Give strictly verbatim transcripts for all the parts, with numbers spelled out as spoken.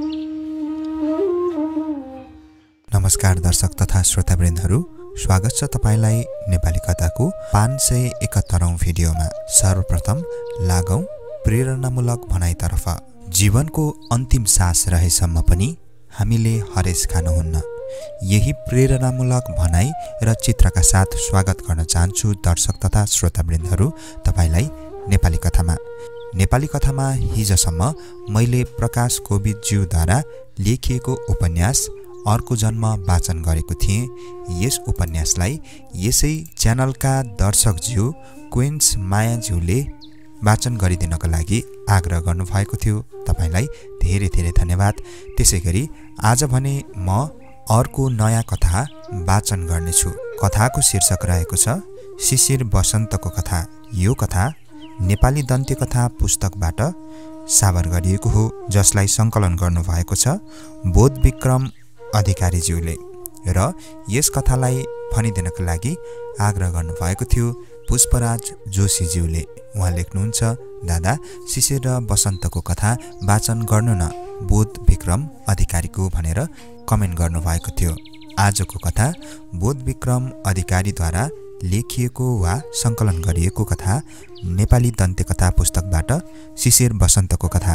नमस्कार दर्शक तथा श्रोतावृन्दहरू, स्वागत छ तपाईलाई नेपाली कथाको पाँच सय एकहत्तरौं भिडियोमा। सर्वप्रथम लागौं प्रेरणामूलक भनाइतर्फ। जीवनको अन्तिम सास रहेसम्म पनि हामीले हरेस खानुहुन्न। यही प्रेरणामूलक भनाइ र चित्रका साथ स्वागत गर्न चाहन्छु दर्शक तथा श्रोतावृन्दहरू तपाईलाई नेपाली कथामा। नेपाली कथामा हिजोसम्म मैले प्रकाश कोविदज्यूद्वारा लेखिएको उपन्यास अर्को जन्म वाचन गरेको थिएँ। यस उपन्यासलाई यसै च्यानलका दर्शकज्यू क्वीन्स मायाज्यूले वाचन गरिदिनको लागि आग्रह गर्नुभएको थियो। तपाईलाई धेरै धेरै धन्यवाद। त्यसैगरी आज भने म अर्को नयाँ कथा वाचन गर्नेछु। कथाको शीर्षक रहेको छ शिशिर बसन्तको कथा। यो कथा नेपाली दन्त्य कथा पुस्तकबाट साबर गरिएको हो, जसलाई संकलन गर्नुभएको छ बोधविक्रम अधिकारीज्यूले र यस कथालाई भनिदिनको लागि आग्रह गर्नुभएको थियो पुष्पराज जोशीज्यूले। उहाँ लेख्नुहुन्छ, दादा शिशिर र बसन्तको कथा वाचन गर्नु न बोधविक्रम अधिकारीको भनेर कमेन्ट गर्नुभएको थियो। आजको कथा बोधविक्रम अधिकारीद्वारा लेखिएको वा संकलन गरिएको कथा नेपाली दन्त्य कथा पुस्तकबाट शिशिर बसन्तको कथा।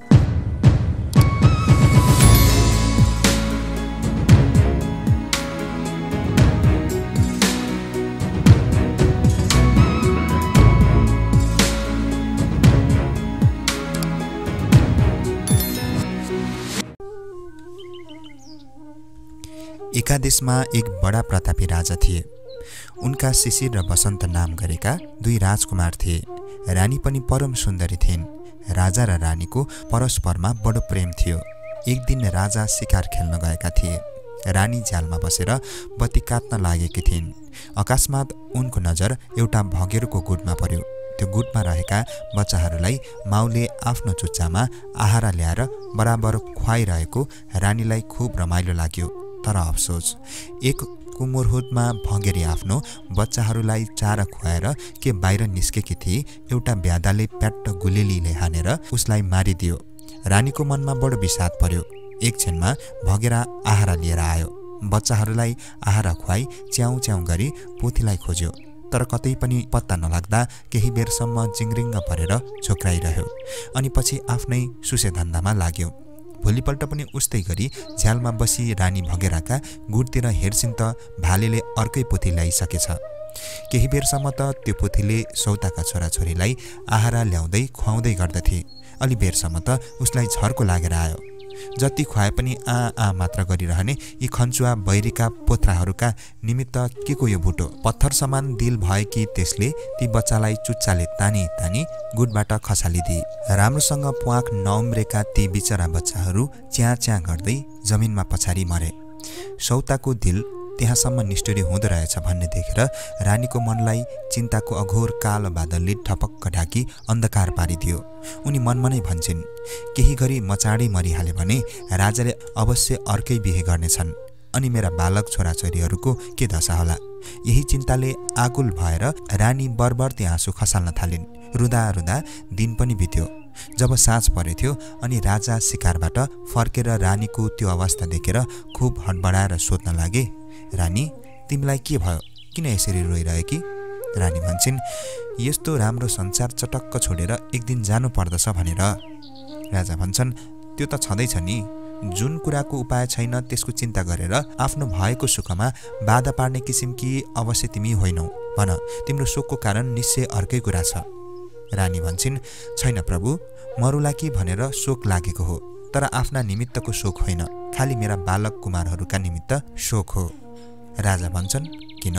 एकादेशमा एक बडा प्रतापी राजा थिए। उनका शिशिर र बसन्त नाम गरेका दुई राजकुमार थिए। रानी पनि परम सुन्दरी थिइन्। राजा र रानीको परस्परमा बडो प्रेम थियो। एक दिन राजा शिकार खेल्न गएका थिए। रानी झ्यालमा बसेर बत्ती काट्न लागेकी थिइन्। अकस्मात उनको नजर एउटा भँगेरोको गुटमा पर्यो। त्यो गुटमा रहेका बच्चाहरूलाई माउले आफ्नो चुच्चामा आहारा ल्याएर बराबर खुवाइरहेको रानीलाई खूब रमाइलो लाग्यो। तर अफसोस, एक कुमुरहुदमा भँगेरी आफ्नो बच्चाहरूलाई चारा खुवाएर के बाहिर निस्केकी थिए। एउटा ब्यादाले प्याट्ट गुलेलीले हानेर उसलाई मारिदियो। रानीको मनमा बडो विषाद पर्यो। एक क्षणमा भँगेरा आहारा लिएर आयो। बच्चाहरूलाई आहारा खुवाई च्याउ च्याउ गरी पोथीलाई खोज्यो, तर कतै पनि पत्ता नलाग्दा केही बेरसम्म जिङ्रिङ्ग परेर झोक्राइरह्यो। अनि पछि आफ्नै सुसेधन्दामा लाग्यो। भोलिपल्ट पनि उस्तै गरी झ्यालमा बसी रानी भँगेराका गुटतिर हेर्छिन् त भालेले अर्कै पोथी ल्याइसकेछ। केही बेरसम्म त त्यो पोथीले सौताका छोराछोरीलाई आहारा ल्याउँदै खुवाउँदै गर्दथे। अलि बेरसम्म त उसलाई झर्को लागेर आयो। जति खुवाए पनि आ आ मात्र गरिरहने यी खन्चुवा बैरीका पोथ्राहरूका निमित्त के को यो बुटो। पत्थर समान दिल भएकी त्यसले ती बच्चालाई चुच्चाले तानी तानी गुटबाट खसालिदिए। राम्रोसँग प्वाख नउम्रेका ती बिचरा बच्चाहरू च्या च्या गर्दै जमिनमा पछाडि मरे। सौताको दिल त्यहाँसम्म निष्ठुरी हुँदो रहेछ भन्ने देखेर रानीको मनलाई चिन्ताको अघोर कालो बादलले ठपक्क ढाकी अन्धकार पारिदियो। उनी मनमा नै भन्छन्, केही गरी म चाँडै मरिहाले भने राजाले अवश्य अर्कै बिहे गर्नेछन्, अनि मेरा बालक छोराछोरीहरूको के दशा होला। यही चिन्ताले आकुल भएर रानी बरबर्ती आँसु खसाल्न थालिन्। रुँदा रुँदा दिन पनि बित्यो। जब साँझ परेथ्यो अनि राजा शिकारबाट फर्केर रानीको त्यो अवस्था देखेर खुब हडबडाएर सोध्न लागे, रानी तिमीलाई के भयो, किन यसरी रोइरहेकी? रानी भन्छन्, यस्तो राम्रो संसार चटक्क छोडेर एक दिन जानु पर्दछ भनेर। राजा भन्छन्, त्यो त छँदैछ नि, जुन कुराको उपाय छैन त्यसको चिन्ता गरेर आफ्नो भएको सुखमा बाधा पार्ने किसिमकी अवश्य तिमी होइनौ। भन, तिम्रो शोकको कारण निश्चय अर्कै कुरा छ। रानी भन्छन्, छैन प्रभु, मरुला कि भनेर शोक लागेको हो, तर आफ्ना निमित्तको शोक होइन, खालि मेरा बालक कुमारहरूका निमित्त शोक हो। राजा भन्छन्, किन?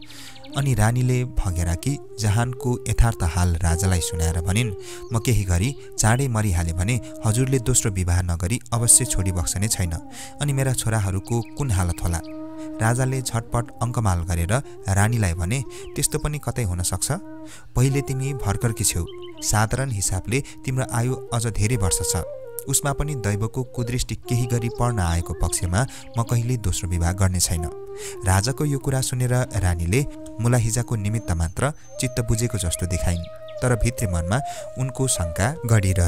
अनि रानीले भँगेराकी जहानको यथार्थ हाल राजालाई सुनाएर भनिन्, म केही गरी चाँडै मरिहाले भने हजुरले दोस्रो विवाह नगरी अवश्य छोडी बक्सने छैन, अनि मेरा छोराहरूको कुन हालत होला। राजाले झटपट अङ्कमाल गरेर रानीलाई भने, त्यस्तो पनि कतै हुन सक्छ। पहिले तिमी भर्खरकी छेउ, साधारण हिसाबले तिम्रो आयु अझ धेरै वर्ष छ। उसमा पनि दैवको कुदृष्टि केही गरी पर्न आएको पक्षमा म कहिल्यै दोस्रो विवाह गर्ने छैन। राजाको यो कुरा सुनेर रानीले मुलाहिजाको निमित्त मात्र चित्त बुझेको जस्तो देखाइन्, तर भित्री मनमा उनको शंका गढिरह्यो।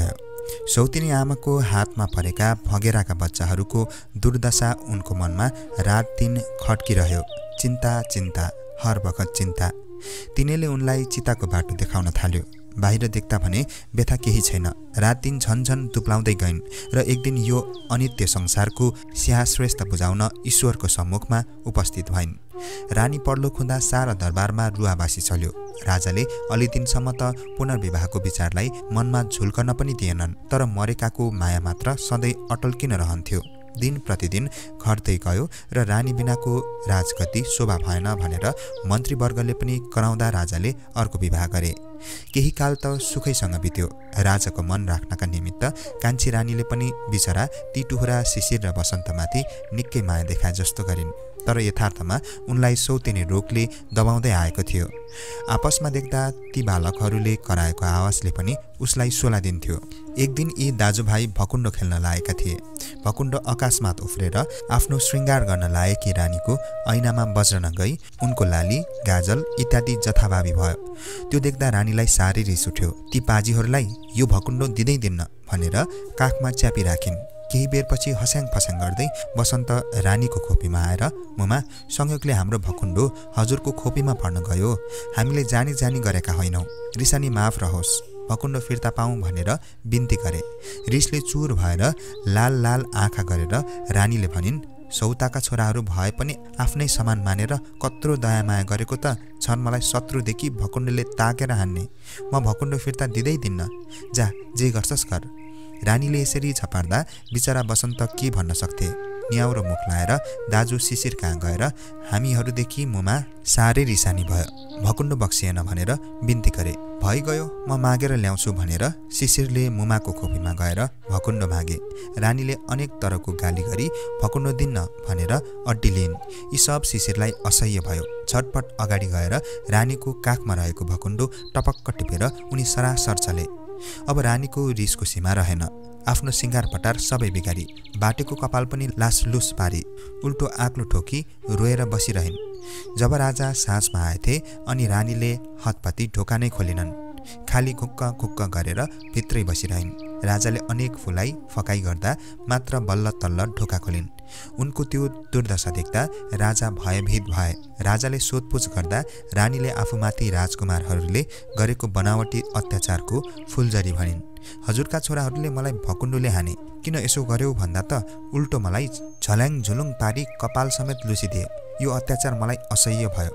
सौतिनी आमाको हातमा परेका भगेराका बच्चाहरूको दुर्दशा उनको मनमा रात दिन खड्किरह्यो। चिन्ता चिन्ता, हर बखत चिन्ता। तिनीले उनलाई चिताको बाटो देखाउन थाल्यो। बाहिर देख्दा भने व्यथा केही छैन। रात दिन झन्झन दुप्लाउँदै गइन् र एक दिन यो अनित्य संसारको स्याहाश्रेष्ठ बुझाउन ईश्वरको सम्मुखमा उपस्थित भइन्। रानी पढ्लो खुँदा सारा दरबारमा रुवाबासी चल्यो। राजाले अलि दिनसम्म त पुनर्विवाहको विचारलाई मनमा झुल्कन पनि दिएनन्, तर मरेकाको माया मात्र सधैँ अटल किन रहन्थ्यो। दिन प्रतिदिन घट्दै गयो र रानी बिनाको राजगति शोभा भएन भनेर मन्त्रीवर्गले पनि कराउँदा राजाले अर्को विवाह गरे। केही काल त सुखैसँग बित्यो। राजाको मन राख्नका निमित्त कान्छी रानीले पनि बिचरा ती टुहुरा शिशिर र बसन्तमाथि निकै माया देखाए जस्तो गरिन्। तर यथार्थमा उनलाई सौतेनी रोगले दबाउँदै आएको थियो। आपसमा देख्दा ती बालकहरूले कराएको आवाजले पनि उसलाई सोला दिन्थ्यो। एक दिन यी दाजुभाइ भकुण्डो खेल्न लागेका थिए। भकुण्डो अकस्मात उफ्रेर आफ्नो श्रृङ्गार गर्न लागेकी रानीको ऐनामा बज्रन गई उनको लाली, गाजल इत्यादि जथाभावी भयो। त्यो देख्दा रानीलाई साह्रै रिस उठ्यो। ती पाजीहरूलाई यो भकुण्डो दिँदै दिन्न भनेर काखमा च्यापी राखिन्। केही बेरपछि हस्याङ फस्याङ गर्दै बसन्त रानीको खोपीमा आएर, मुमा, संयोगले हाम्रो भकुण्डो हजुरको खोपीमा पर्न गयो। हामीले जानी जानी गरेका होइनौँ, रिसानी माफ रहोस्, भकुण्डो फिर्ता पाऊँ भनेर बिन्ती गरे। रिसले चुर भएर लाल लाल आँखा गरेर रानीले भनिन्, सौताका छोराहरू भए पनि आफ्नै समान मानेर कत्रो दयामाया गरेको त छन् मलाई शत्रुदेखि भकुण्डोले ताकेर हान्ने। म भकुण्डो फिर्ता दिँदै दिन्न, जा जे गर्छस् गर। रानीले यसरी छपार्दा बिचरा बसन्त के भन्न सक्थे। न्याउरो मुख लाएर दाजु शिशिर कहाँ गएर हामीहरूदेखि मुमा साह्रै रिसानी भयो। भकुण्डो बक्सिएन भनेर बिन्ती गरे। भइगयो, म मागेर ल्याउँछु भनेर शिशिरले मुमाको खोपीमा गएर भकुण्डो मागे। रानीले अनेक तरको गाली गरी भकुण्डो दिन्न भनेर अड्डी लिइन्। यी सब शिशिरलाई असह्य भयो। झटपट अगाडि गएर रानीको काखमा रहेको भकुण्डो टपक्क टिपेर उनी सरासर चले। अब रानीको रिसको सीमा रहेन। आफ्नो सिंगार पटार सबै बिगारी, बाटेको कपाल पनि लासलुस पारी, उल्टो आक्लो ठोकी रोएर बसिरहन्। जब राजा साँझमा आएथे अनि रानीले हतपति ढोका नै खोलिनन्। खाली खुक्क खुक्क गरेर भित्रै बसिरहन्। राजाले अनेक फुलाई फकाई गर्दा मात्र बल्ल तल्ल ढोका खोलिन्। उनको त्यो दुर्दशा देख्दा राजा भयभीत भए। राजाले सोधपुछ गर्दा रानीले आफूमाथि राजकुमारहरूले गरेको बनावटी अत्याचारको फुलझरी भनिन्। हजुरका छोराहरूले मलाई भकुण्डोले हाने, किन यसो गर्यौ भन्दा त उल्टो मलाई झल्याङ झुलुङ पारी कपाल समेत लुसिदिए। यो अत्याचार मलाई असह्य भयो।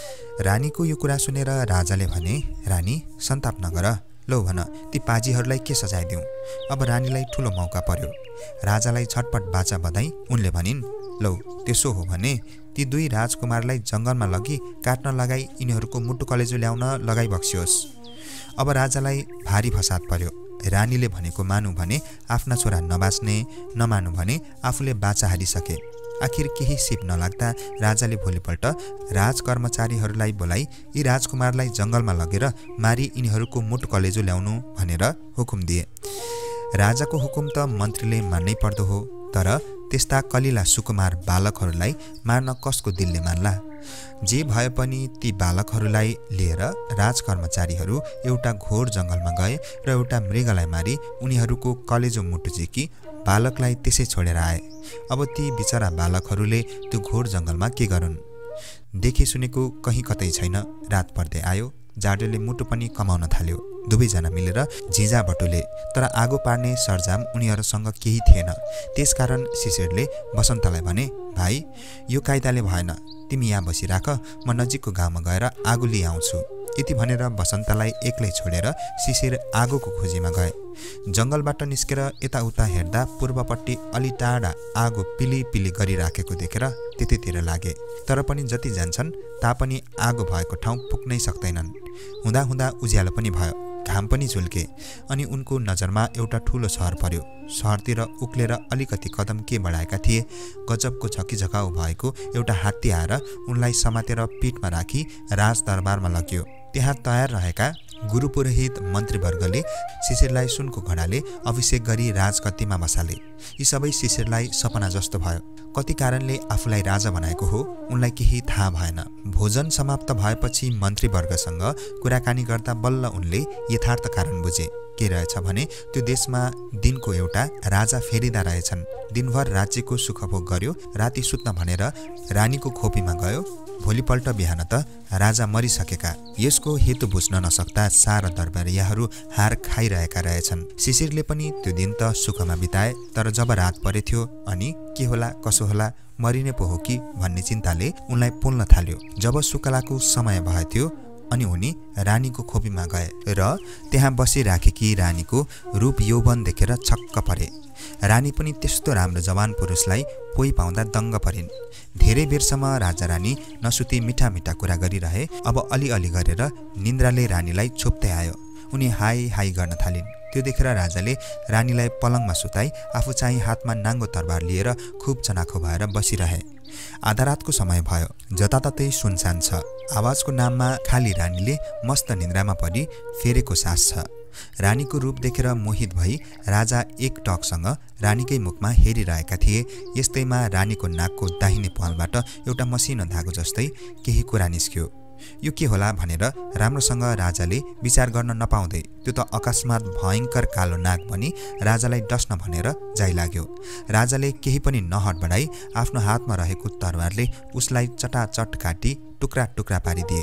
रानीको यो कुरा सुनेर राजाले भने, रानी सन्ताप नगर, लौ भन ती पाजीहरूलाई के सजाय दिउँ। अब रानीलाई ठुलो मौका पर्यो। राजालाई छटपट बाचा बधाई उनले भनिन्, लौ त्यसो हो भने ती दुई राजकुमारलाई जङ्गलमा लगी काट्न लगाई यिनीहरूको मुटु कलेजो ल्याउन लगाई बक्सियोस्। अब राजालाई भारी फसाद पर्यो। रानीले भनेको मानु भने आफ्ना छोरा नबाच्ने, नमानु भने आफूले बाचा हारिसके। आखिर केही सिप नलाग्दा राजाले भोलिपल्ट राजकर्मचारीहरूलाई बोलाई यी राजकुमारलाई जङ्गलमा लगेर मारी यिनीहरूको मुटु कलेजो ल्याउनु भनेर हुकुम दिए। राजाको हुकुम त मन्त्रीले मान्नै पर्दो हो, तर त्यस्ता कलिला सुकुमार बालकहरूलाई मार्न कसको दिलले मान्ला। जे भए पनि ती बालकहरूलाई लिएर राजकर्मचारीहरू एउटा घोर जङ्गलमा गए र एउटा मृगलाई मारी उनीहरूको कलेजो मुटु झिकी बालकलाई त्यसै छोडेर आए। अब ती बिचरा बालकहरूले त्यो घोर जङ्गलमा के गरून्? देखे सुनेको कहीँ कतै छैन। रात पर्दै आयो। जाडोले मुटु पनि कमाउन थाल्यो। दुवैजना मिलेर झिझा बटुले, तर आगो पार्ने सरजाम उनीहरूसँग केही थिएन। त्यसकारण शिशिरले बसन्तलाई भने, भाइ यो कायदाले भएन, तिमी यहाँ बसिराख, म नजिकको गाउँमा गएर आगो लिइ आउँछु। यति भनेर बसन्तलाई एक्लै छोडेर शिशिर आगोको खोजीमा गए। जङ्गलबाट निस्केर यताउता हेर्दा पूर्वपट्टि अलि टाढा आगो पिली पिली गरिराखेको देखेर त्यतैतिर लागे। तर पनि जति जान्छन् तापनि आगो भएको ठाउँ पुग्नै सक्दैनन्। हुँदा हुँदा उज्यालो पनि भयो, घाम पनि झुल्के अनि उनको नजरमा एउटा ठुलो सहर पर्यो। सहरतिर उक्लेर अलिकति कदम के बढाएका थिए, गजबको झकीझकाउ भएको एउटा हात्ती आएर उनलाई समातेर पिठमा राखी राजदरबारमा लग्यो। त्यहाँ तयार रहेका गुरुपुरोहित मन्त्रीवर्गले शिशिरलाई सुनको घडाले अभिषेक गरी राजगद्दीमा बसाले। यी सबै शिशिरलाई सपना जस्तो भयो। कति कारणले आफूलाई राजा बनाएको हो उनलाई केही थाहा भएन। भोजन समाप्त भएपछि मन्त्रीवर्गसँग कुराकानी गर्दा बल्ल उनले यथार्थ कारण बुझे। के रहेछ भने त्यो देशमा दिनको एउटा राजा फेरिदा रहेछन्। दिनभर राज्यको सुखभोग गर्यो, राति सुत्न भनेर रानीको खोपीमा गयो। भोलिपल्ट बिहान त राजा मरिसकेका। यसको हेतु बुझ्न नसक्दा सारा दरबारियाहरू हार खाइरहेका रहेछन्। शिशिरले पनि त्यो दिन त सुखमा बिताए, तर जब रात परेथ्यो अनि के होला कसो होला मरिने पो हो कि भन्ने चिन्ताले उनलाई पोल्न थाल्यो। जब शुक्लाको समय भएथ्यो अनि उनी रानीको खोपीमा गए र त्यहाँ बसिराखेकी रानीको रूप यौवन देखेर छक्क परे। रानी पनि त्यस्तो राम्रो जवान पुरुषलाई पोइ पाउँदा दङ्ग परिन्। धेरै बेरसम्म राजा रानी नसुती मिठा मिठा कुरा गरिरहे। अब अलिअलि गरेर निन्द्राले रानीलाई छोप्दै आयो। उनी हाई हाई गर्न थालिन्। त्यो देखेर राजाले रानीलाई पलङमा सुताई आफू चाहिँ हातमा नाङ्गो तरबार लिएर खुब चनाखो भएर बसिरहे। आधा रातको समय भयो। जताततै सुनसान छ। आवाजको नाममा खाली रानीले मस्त निन्द्रामा परि फेरेको सास छ। रानीको रूप देखेर मोहित भई राजा एक टकसँग रानीकै मुखमा हेरिरहेका थिए। यस्तैमा रानीको नाकको दाहिने पालबाट एउटा मसिनो धागो जस्तै केही कुरा निस्क्यो। यो के होला भनेर राम्रोसँग राजाले विचार गर्न नपाउँदै त्यो त अकस्मात भयङ्कर कालो नाग बनी राजालाई डस्न भनेर जाइ लाग्यो। राजाले केही पनि नहट बढाई आफ्नो हातमा रहेको तरबारले उसलाई चटाचट काटी टुक्रा टुक्रा पारिदिए।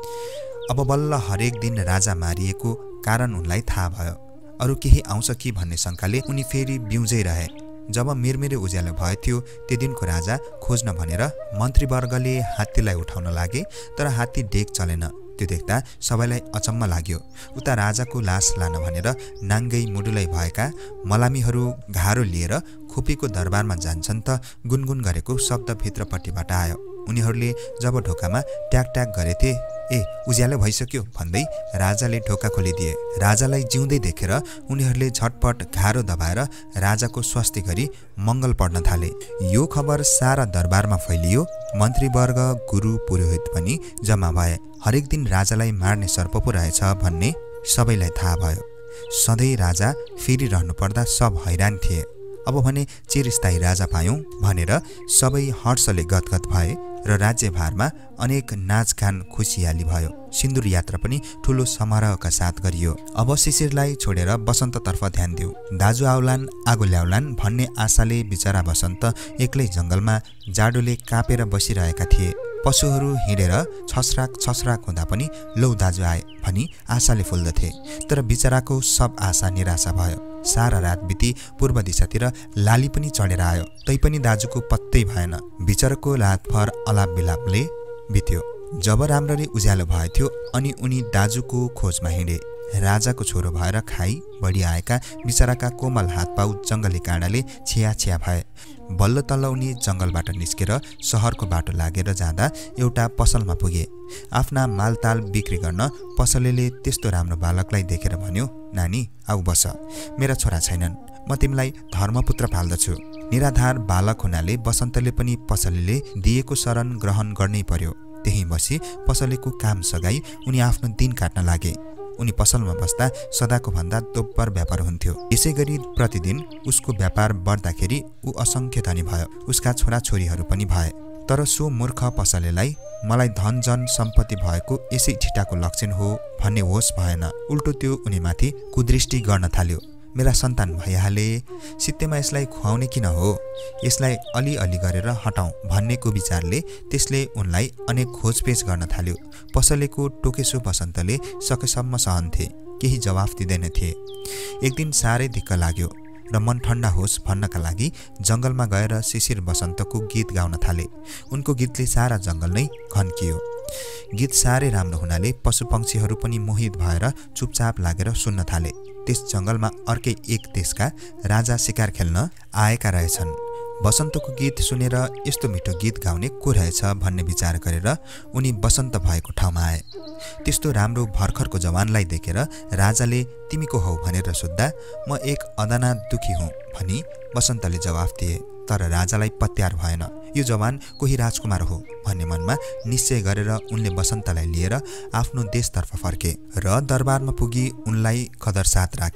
अब बल्ल हरेक दिन राजा मारिएको कारण उनलाई थाहा भयो। अरू केही आउँछ कि भन्ने शङ्काले उनी फेरि बिउजै रहे। जब मिरमिरे उज्यालो भएथ्यो त्यो दिनको राजा खोज्न भनेर मन्त्रीवर्गले हात्तीलाई उठाउन लागे, तर हात्ती डेक चलेन। त्यो देख्दा सबैलाई अचम्म लाग्यो। उता राजाको लास लान भनेर नाङ्गै मुडुलै भएका मलामीहरू घारो लिएर खोपीको दरबारमा जान्छन् त गुनगुन गरेको शब्द भित्रपट्टिबाट आयो। उनीहरूले जब ढोकामा ट्याक ट्याक गरेथे, ए उज्यालो भइसक्यो भन्दै राजाले ढोका खोलिदिए। राजालाई जिउँदै देखेर उनीहरूले झटपट घारो दबाएर राजाको स्वास्ति गरी मङ्गल पढ्न थाले। यो खबर सारा दरबारमा फैलियो। मन्त्रीवर्ग, गुरु, पुरोहित पनि जम्मा भए। हरेक दिन राजालाई मार्ने सर्प पो रहेछ भन्ने सबैलाई थाहा भयो। सधैँ राजा फेरिरहनु पर्दा सब हैरान थिए। अब भने चिरस्थायी राजा पायौँ भनेर सबै हर्षले गदगद भए र राज्यभारमा अनेक नाचगान खुसियाली भयो। सिन्दुर यात्रा पनि ठुलो समारोहका साथ गरियो। अब शिशिरलाई छोडेर बसन्ततर्फ ध्यान दियो। दाजु आउलान् आगो ल्याउलान् भन्ने आशाले बिचरा बसन्त एक्लै जङ्गलमा जाडोले कापेर बसिरहेका थिए। पशुहरू हिँडेर छसराक छसराक हुँदा पनि लौ दाजु आए भनी आशाले फुल्दथे। तर बिचराको सब आशा निराशा भयो। सारा रात बिती पूर्व दिशातिर लाली पनि चढेर आयो, तैपनि दाजुको पत्तै भएन। बिचराको रातभर अलाप बिलापले बित्यो। जब राम्ररी उज्यालो भएथ्यो अनि उनी दाजुको खोजमा हिँडे। राजाको छोरो भएर खाई बढी आएका बिचराका कोमल हातपाउ जङ्गली काँडाले छिया छिया भए। बल्ल तल्ल उनी जङ्गलबाट निस्केर सहरको बाटो लागेर जाँदा एउटा पसलमा पुगे। आफ्ना मालताल बिक्री गर्न पसलेले त्यस्तो राम्रो बालकलाई देखेर भन्यो, नानी आऊ बस, मेरा छोरा छैनन्, म तिमीलाई धर्मपुत्र पाल्दछु। निराधार बालक हुनाले बसन्तले पनि पसलेले दिएको शरण ग्रहण गर्नै पर्यो। त्यही बसी पसलेको काम सघाई उनी आफ्नो दिन काट्न लागे। उनी पसलमा बस्दा सदाको भन्दा दोब्बर व्यापार हुन्थ्यो। यसै गरी प्रतिदिन उसको व्यापार बढ्दाखेरि ऊ असङ्ख्य धनी भयो। उसका छोराछोरीहरू पनि भए। तर सो मूर्ख पसलेलाई मलाई धन जन सम्पत्ति भएको यसै ठिटाको लक्षण हो भन्ने होस भएन। उल्टो त्यो उनीमाथि कुदृष्टि गर्न थाल्यो। मेरा सन्तान भइहाले, सित्तेमा यसलाई खुवाउने किन हो, यसलाई अलिअलि गरेर हटाउँ भन्नेको विचारले त्यसले उनलाई अनेक खोजपेच गर्न थाल्यो। पसलेको टोकेसो बसन्तले सकेसम्म सहन्थे, केही जवाफ दिँदैनथे। एक दिन साह्रै दिक्क लाग्यो र मन ठन्डा होस् भन्नका लागि जङ्गलमा गएर शिशिर बसन्तको गीत गाउन थाले। उनको गीतले सारा जङ्गल नै घन्कियो। गीत साह्रै राम्रो हुनाले पशुपक्षीहरू पनि मोहित भएर चुपचाप लागेर सुन्न थाले। त्यस जङ्गलमा अर्कै एक देशका राजा शिकार खेल्न आएका रहेछन्। बसन्तको गीत सुनेर यस्तो मिठो गीत गाउने को रहेछ भन्ने विचार गरेर उनी बसन्त भएको ठाउँमा आए। त्यस्तो राम्रो भर्खरको जवानलाई देखेर राजाले तिमी को हौ भनेर सोद्धा म एक अदाना दुखी हुँ भनी बसन्तले जवाफ दिए। तर राजालाई पत्यार भएन, यो जवान कोही राजकुमार हो भन्ने मनमा निश्चय गरेर उनले बसन्तलाई लिएर आफ्नो देशतर्फ फर्के र दरबारमा पुगी उनलाई कदर साथ राखे।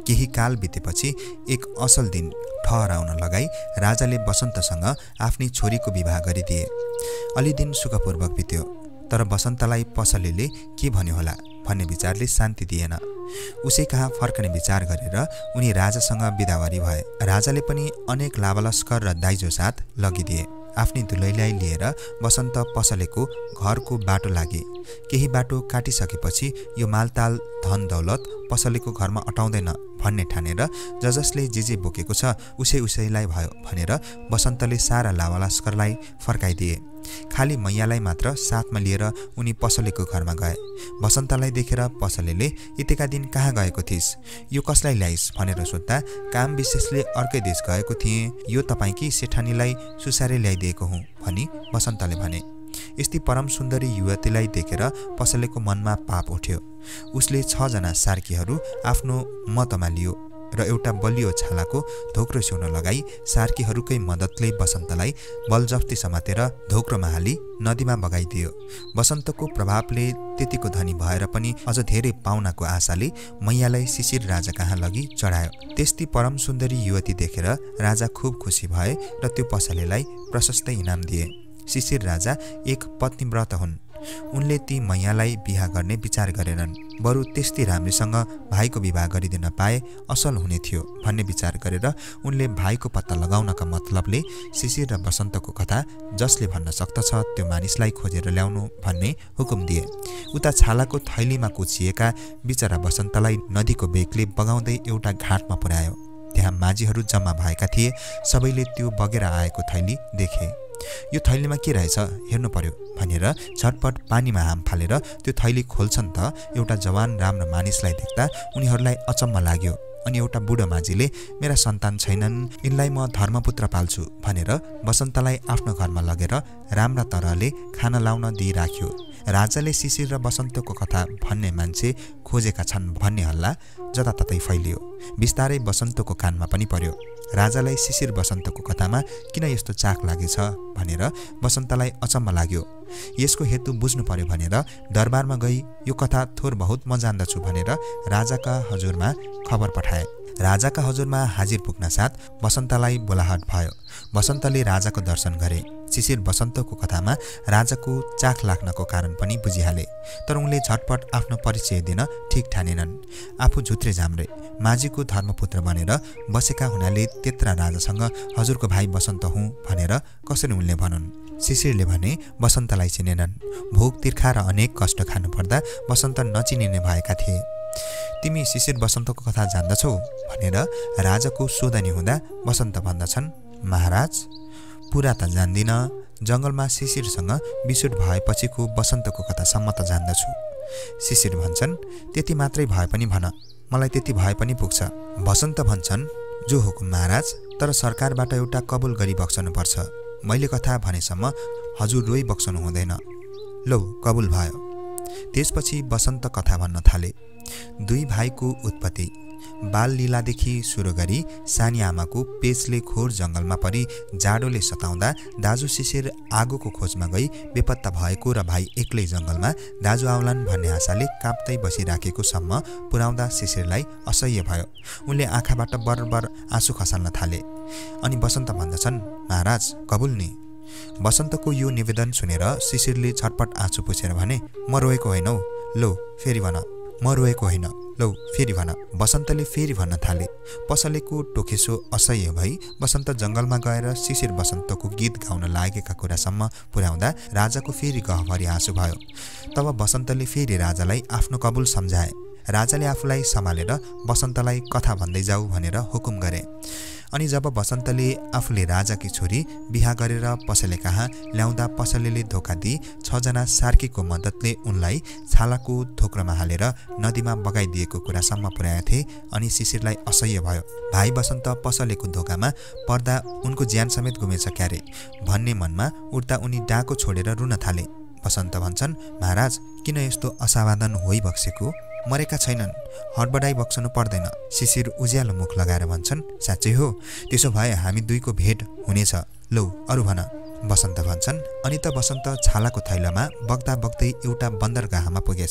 केही काल बितेपछि एक असल दिन ठहराउन लगाई राजाले बसन्तसँग आफ्नी छोरीको विवाह गरिदिए। अलि दिन सुखपूर्वक बित्यो, तर बसन्तलाई पसलेले के भन्यो होला भन्ने विचारले शान्ति दिएन। उसै कहाँ फर्कने विचार गरेर उनी राजासँग बिदावारी भए। राजाले पनि अनेक लावालस्कर र दाइजो साथ लगिदिए। आफ्नी दुलैलाई लिएर बसन्त पसलेको घरको बाटो लागे। केही बाटो काटिसकेपछि यो मालताल धन दौलत पसलेको घरमा अटाउँदैन भन्ने ठानेर ज जसले जे जे बोकेको छ उसै उसैलाई भयो भनेर बसन्तले सारा लावालस्करलाई फर्काइदिए। खाली मैयालाई मात्र साथमा लिएर उनी पसलेको घरमा गए। बसन्तलाई देखेर पसलेले यतिका दिन कहाँ गएको थिइस्, यो कसलाई ल्याइस् भनेर सोध्दा काम विशेषले अर्कै देश गएको थिएँ, यो तपाईँकी सेठानीलाई सुसारे ल्याइदिएको हुँ भनी बसन्तले भने। यस्ती परम सुन्दरी युवतीलाई देखेर पसलेको मनमा पाप उठ्यो। उसले छ जना सार्कीहरू आफ्नो मतमा लियो र एउटा बलियो छालाको धोक्रो सिउन लगाई सार्कीहरूकै मद्दतले बसन्तलाई बलजफ्ती समातेर धोक्रोमा हाली नदीमा बगाइदियो। बसन्तको प्रभावले त्यतिको धनी भएर पनि अझ धेरै पाउनाको आशाले मैयालाई शिशिर राजा कहाँ लगी चढायो। त्यस्ती परम सुन्दरी युवती देखेर राजा खुब खुसी भए र त्यो पसलेलाई प्रशस्त इनाम दिए। शिशिर राजा एक पत्नीव्रत हुन्। उनले ती मैयालाई बिहा गर्ने विचार गरेनन्, बरु त्यस्तै राम्रीसँग भाइको विवाह गरिदिन पाए असल हुने थियो भन्ने विचार गरेर उनले भाइको पत्ता लगाउनका मतलबले शिशिर र बसन्तको कथा जसले भन्न सक्दछ त्यो मानिसलाई खोजेर ल्याउनु भन्ने हुकुम दिए। उता छालाको थैलीमा कुचिएका बिचरा बसन्तलाई नदीको बेगले बगाउँदै एउटा घाटमा पुर्यायो। त्यहाँ माझीहरू जम्मा भएका थिए। सबैले त्यो बगेर आएको थैली देखे। यो थैलीमा के रहेछ हेर्नु पर्यो भनेर झटपट पानीमा हाम फालेर त्यो थैली खोल्छन् त एउटा जवान राम्रो मानिसलाई देख्दा उनीहरूलाई अचम्म लाग्यो। अनि एउटा बुढो माझीले मेरा सन्तान छैनन्, यिनलाई म धर्मपुत्र पाल्छु भनेर बसन्तलाई आफ्नो घरमा लगेर राम्रा तरहले खाना लाउन दिइराख्यो। राजाले शिशिर र बसन्तको कथा भन्ने मान्छे खोजेका छन् भन्ने हल्ला जताततै फैलियो। बिस्तारै बसन्तको कानमा पनि पर्यो। राजालाई शिशिर बसन्तको कथामा किन यस्तो चाख लागेछ भनेर बसन्तलाई अचम्म लाग्यो। यसको हेतु बुझ्नु पर्यो भनेर दरबारमा गई यो कथा थोर बहुत म जान्दछु भनेर राजाका हजुरमा खबर पठाए। राजाका हजुरमा हाजिर पुग्न साथ बसन्तलाई बोलाहट भयो। बसन्तले राजाको दर्शन गरे। शिशिर बसन्तको कथामा राजाको चाख लाग्नको कारण पनि बुझिहाले, तर उनले झटपट आफ्नो परिचय दिन ठिक ठानेनन्। आफू झुत्रे जाम्रे माझीको धर्मपुत्र बनेर बसेका हुनाले त्यत्रा राजासँग हजुरको भाइ बसन्त हुँ भनेर कसरी उनले भनुन्। शिशिरले भने बसन्तलाई चिनेनन्। भोग तिर्खा र अनेक कष्ट खानु पर्दा बसन्त नचिनिने भएका थिए। तिमी शिशिर बसन्तको कथा जान्दछौ भनेर राजाको सोधनी हुँदा बसन्त भन्दछन्, महाराज पुरा त जान्दिन, जङ्गलमा शिशिरसँग बिछोड भएपछिको बसन्तको कथासम्म त जान्दछु। शिशिर भन्छन्, त्यति मात्रै भए पनि भन, मलाई त्यति भए पनि पुग्छ। बसन्त भन्छन्, जो हुकुम महाराज, तर सरकारबाट एउटा कबुल गरी बक्सनुपर्छ। मैले कथा भनेसम्म हजुर रोइ बक्सनु हुँदैन। लौ कबुल भयो। त्यसपछि बसन्त कथा भन्न थाले। दुई भाइको उत्पत्ति। बाल लीलादेखि सुरु गरी सानी आमाको पेचले खोर जङ्गलमा परि जाडोले सताउँदा दाजु शिशिर आगोको खोजमा गई बेपत्ता भएको र भाइ एक्लै जङ्गलमा दाजु आउलान् भन्ने आशाले काप्दै बसिराखेको सम्म पुर्याउँदा शिशिरलाई असह्य भयो। उनले आँखाबाट बरबर आँसु खसाल्न थाले। अनि बसन्त भन्दछन्, महाराज कबुल नि। बसन्तको यो निवेदन सुनेर शिशिरले झटपट आँसु पुछेर भने, म रोएको होइन हौ, लो फेरि भन, म रोएको होइन, लौ फेरि भन। बसन्तले फेरि भन्न थाले। पसलेको टोकेसो असह्य भई बसन्त जङ्गलमा गएर शिशिर बसन्तको गीत गाउन लागेका कुरासम्म पुर्याउँदा राजाको फेरि गहभरि आँसु भयो। तब बसन्तले फेरि राजालाई आफ्नो कबुल सम्झाए। राजाले आफूलाई सम्हालेर बसन्तलाई कथा भन्दै जाऊ भनेर हुकुम गरे। अनि जब बसन्तले आफूले राजाकी छोरी बिहा गरेर पसले कहाँ ल्याउँदा पसलेले धोका दिई छजना सार्कीको मद्दतले उनलाई छालाको थोक्रोमा हालेर नदीमा बगाइदिएको कुरासम्म पुर्याएथे। अनि शिशिरलाई असह्य भयो। भाइ बसन्त पसलेको धोकामा पर्दा उनको ज्यान समेत गुमेछ क्यारे भन्ने मनमा उठ्दा उनी डाको छोडेर रुन थाले। बसन्त भन्छन्, महाराज किन यस्तो असावधान होइबक्सेको? मरेका छैनन्, हडबडाई बक्सनु पर्दैन। शिशिर उज्यालो मुख लगाएर भन्छन्, साँच्चै हो? त्यसो भए हामी दुईको भेट हुनेछ। लौ अरू भन। बसन्त भन्छन्, अनि त बसन्त छालाको थैलामा बग्दा बग्दै एउटा बन्दरगाहमा पुगेछ।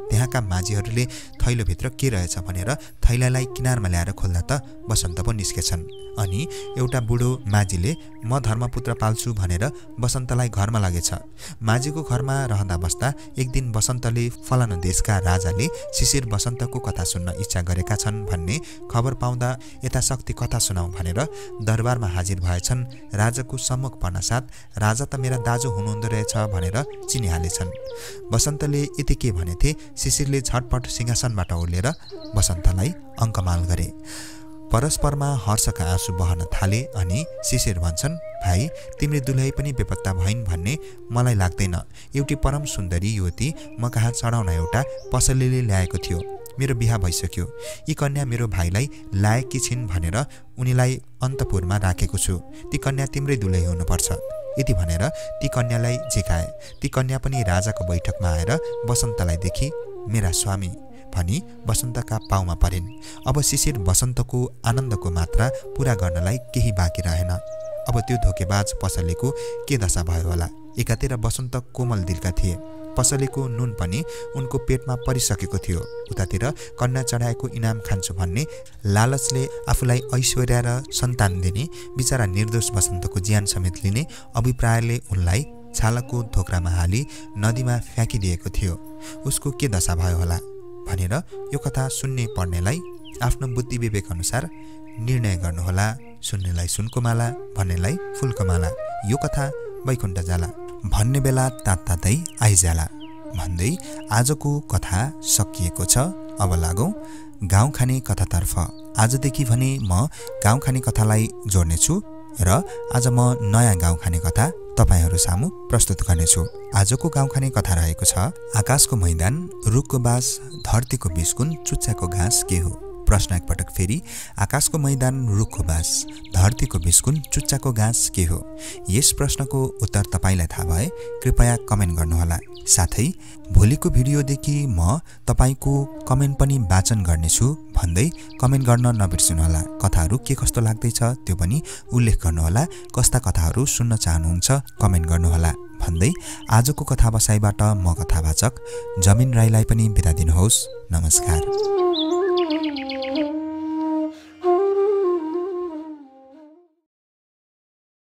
त्यहाँका माझीहरूले थैलोभित्र के रहेछ भनेर थैलालाई किनारमा ल्याएर खोल्दा त बसन्त पो निस्केछन्। अनि एउटा बुढो माझीले म धर्मपुत्र पाल्छु भनेर बसन्तलाई घरमा लगेछ। माझीको घरमा रहँदा बस्दा एक दिन बसन्तले फलानु देशका राजाले शिशिर बसन्तको कथा सुन्न इच्छा गरेका छन् भन्ने खबर पाउँदा यथाशक्ति कथा सुनाऊ भनेर दरबारमा हाजिर भएछन्। राजाको सम्मुख पर्नासाथ राजा त मेरा दाजु हुनुहुँदो रहेछ भनेर चिनिहालेछन्। बसन्तले यति के भनेथे शिशिरले झटपट सिंहासनबाट उर्लेर बसन्तलाई अङ्कमाल गरे। परस्परमा हर्षका आँसु बहन थाले अनि शिशिर भन्छन्, भाइ तिम्रो दुलही पनि बेपत्ता भइन् भन्ने मलाई लाग्दैन। एउटी परम सुन्दरी युवती म कहाँ चढाउन एउटा पसलेले ल्याएको थियो। मेरो बिहा भइसक्यो। यी कन्या मेरो भाइलाई लायकी छिन् भनेर उनीलाई अन्तपुरमा राखेको छु। ती कन्या तिम्रै दुलही हुनुपर्छ। यति भनेर ती कन्यालाई झिकाए। ती कन्या पनि राजाको बैठकमा आएर बसन्तलाई देखि मेरा स्वामी भनी बसन्तका पाउमा परिन्। अब शिशिर बसन्तको आनन्दको मात्रा पूरा गर्नलाई केही बाँकी रहेन। अब त्यो धोकेबाज पसलेको के दशा भयो होला। एकातिर बसन्त कोमल दिलका थिए, पसलेको नुन पनि उनको पेटमा परिसकेको थियो। उतातिर कन्या चढाएको इनाम खान्छु भन्ने लालचले आफूलाई ऐश्वर्या र सन्तान दिने बिचरा निर्दोष बसन्तको ज्यान समेत लिने अभिप्रायले उनलाई छालाको धोक्रामा हाली नदीमा फ्याँकिदिएको थियो। उसको के दशा भयो होला भनेर यो कथा सुन्ने पढ्नेलाई आफ्नो बुद्धि विवेक अनुसार निर्णय गर्नुहोला। सुन्नेलाई सुनको माला, भन्नेलाई फुलको माला। यो कथा वैकुण्ठ जाला भन्ने बेला तात तातै आइजाला भन्दै आजको कथा सकिएको छ। अब लागौं गाउँ खाने कथातर्फ। आजदेखि भने म गाउँ खाने कथालाई जोड्नेछु र आज म नयाँ गाउँ खाने कथा तपाईहरू सामु प्रस्तुत गर्नेछु। आजको गाउँ खाने कथा रहेको छ, आकाशको मैदान, रुखको बास, धरतीको बिस्कुन, चुच्चाको घाँस के हो? प्रश्न एकपटक फेरि, आकाशको मैदान, रुखको बास, धरतीको बिस्कुन, चुच्चाको घाँस के हो? यस प्रश्नको उत्तर तपाईलाई थाहा भए कृपया कमेन्ट गर्नुहोला। साथै भोलिको भिडियोदेखि म तपाईको कमेन्ट पनि वाचन गर्नेछु भन्दै कमेन्ट गर्न नबिर्सनुहोला। कथाहरू के कस्तो लाग्दैछ त्यो पनि उल्लेख गर्नुहोला। कस्ता कथाहरू सुन्न चाहनुहुन्छ कमेन्ट गर्नुहोला भन्दै आजको कथा बसाइबाट म कथावाचक जमिन राईलाई पनि बिदा दिनुहोस्। नमस्कार।